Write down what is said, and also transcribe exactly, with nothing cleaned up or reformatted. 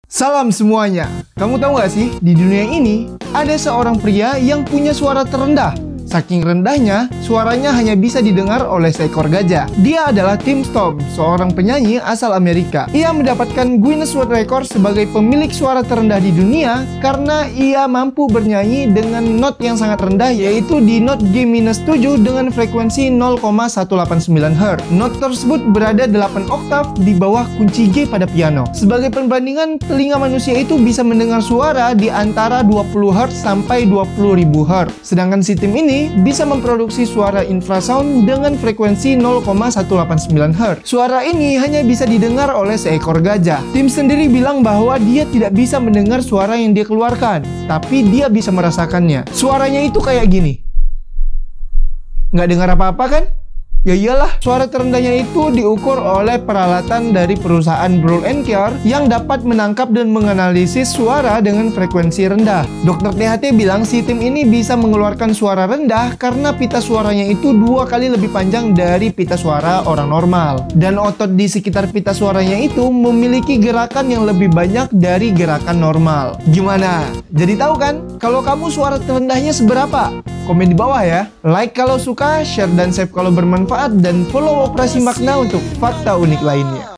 Salam semuanya. Kamu tahu gak sih, di dunia ini ada seorang pria yang punya suara terendah. Saking rendahnya, suaranya hanya bisa didengar oleh seekor gajah. Dia adalah Tim Storm, seorang penyanyi asal Amerika. Ia mendapatkan Guinness World Record sebagai pemilik suara terendah di dunia karena ia mampu bernyanyi dengan not yang sangat rendah, yaitu di not G minus tujuh dengan frekuensi nol koma satu delapan sembilan hertz. Not tersebut berada delapan oktav di bawah kunci G pada piano. Sebagai perbandingan, telinga manusia itu bisa mendengar suara di antara dua puluh hertz sampai dua puluh ribu hertz. Sedangkan si Tim ini bisa memproduksi suara infrasound dengan frekuensi nol koma satu delapan sembilan hertz. Suara ini hanya bisa didengar oleh seekor gajah. Tim sendiri bilang bahwa dia tidak bisa mendengar suara yang dia keluarkan, tapi dia bisa merasakannya. Suaranya itu kayak gini. Nggak dengar apa-apa kan? Ya iyalah, suara terendahnya itu diukur oleh peralatan dari perusahaan Brüel and Kjær yang dapat menangkap dan menganalisis suara dengan frekuensi rendah. Dokter T H T bilang si Tim ini bisa mengeluarkan suara rendah karena pita suaranya itu dua kali lebih panjang dari pita suara orang normal. Dan otot di sekitar pita suaranya itu memiliki gerakan yang lebih banyak dari gerakan normal. Gimana? Jadi tahu kan? Kalau kamu suara terendahnya seberapa? Komen di bawah ya. Like kalau suka, share dan save kalau bermanfaat, dan follow Operasi Makna untuk fakta unik lainnya.